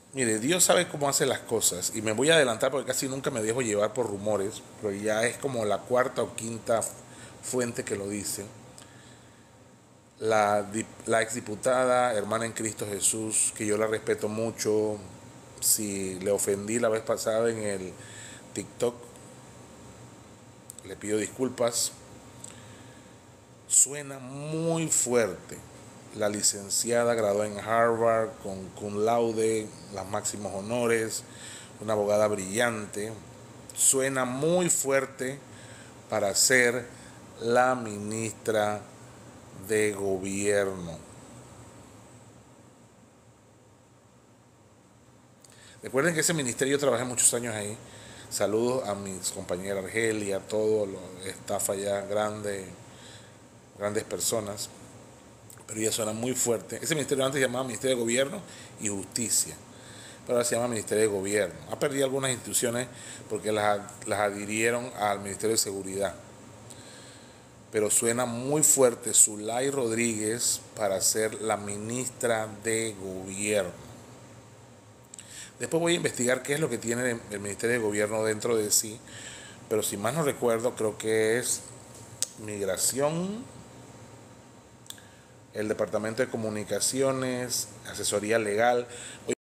Mire, Dios sabe cómo hace las cosas y me voy a adelantar porque casi nunca me dejo llevar por rumores, pero ya es como la cuarta o quinta fuente que lo dice. La exdiputada, hermana en Cristo Jesús, que yo la respeto mucho, si le ofendí la vez pasada en el TikTok, le pido disculpas. Suena muy fuerte. La licenciada graduada en Harvard con cum laude, los máximos honores, una abogada brillante. Suena muy fuerte para ser la ministra de gobierno. Recuerden que ese ministerio yo trabajé muchos años ahí. Saludos a mis compañeras Argelia, a todo lo staff allá, grandes personas. Pero ya suena muy fuerte. Ese ministerio antes se llamaba Ministerio de Gobierno y Justicia, pero ahora se llama Ministerio de Gobierno. Ha perdido algunas instituciones porque las adhirieron al Ministerio de Seguridad. Pero suena muy fuerte Zulay Rodríguez para ser la ministra de Gobierno. Después voy a investigar qué es lo que tiene el Ministerio de Gobierno dentro de sí, pero si más no recuerdo, creo que es migración, el Departamento de Comunicaciones, asesoría legal.